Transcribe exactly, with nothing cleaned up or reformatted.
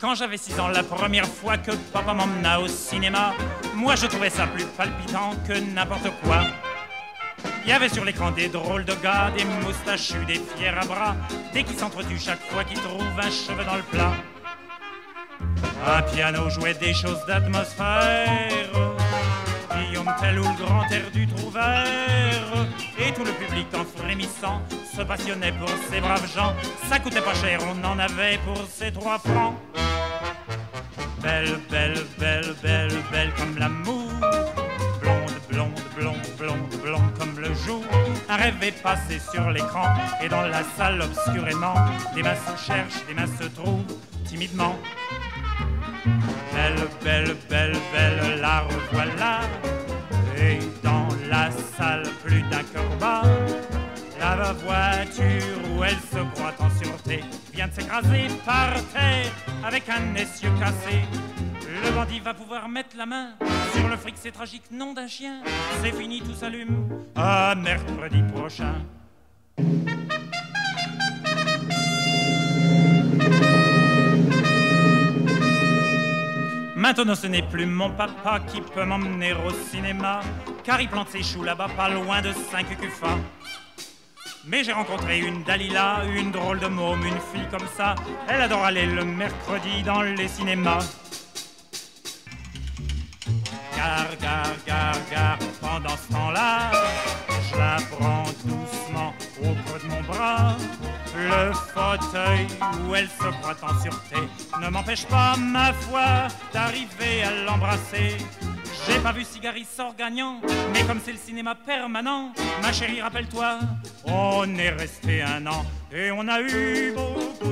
Quand j'avais six ans, la première fois que papa m'emmena au cinéma, moi je trouvais ça plus palpitant que n'importe quoi. Il y avait sur l'écran des drôles de gars, des moustachus, des fiers à bras, des qui s'entretuent chaque fois qu'ils trouvent un cheveu dans le plat. Un piano jouait des choses d'atmosphère, Guillaume Tell ou le grand air du Trouvert, et tout le public en frémissant se passionnait pour ces braves gens. Ça coûtait pas cher, on en avait pour ces trois francs. Belle, belle, belle, belle, belle comme l'amour, blonde, blonde, blonde, blonde, blonde comme le jour. Un rêve est passé sur l'écran et dans la salle obscurément, des mains se cherchent, des mains se trouvent timidement. Belle, belle, belle, belle, la revoilà. Et dans la salle, plus d'un cœur bat. La voiture où elle se croit en sûreté vient de s'écraser par terre avec un essieu cassé. Le bandit va pouvoir mettre la main sur le fric, c'est tragique, nom d'un chien. C'est fini, tout s'allume à mercredi prochain. Maintenant ce n'est plus mon papa qui peut m'emmener au cinéma, car il plante ses choux là-bas pas loin de cinq cufas. Mais j'ai rencontré une Dalila, une drôle de môme, une fille comme ça. Elle adore aller le mercredi dans les cinémas. Gare, gare, gare, gare, pendant ce temps-là, je la prends doucement au creux de mon bras. Le fauteuil où elle se croit en sûreté ne m'empêche pas, ma foi, d'arriver à l'embrasser. J'ai pas vu Cigari sort gagnant, mais comme c'est le cinéma permanent, ma chérie, rappelle-toi, on est resté un an et on a eu beaucoup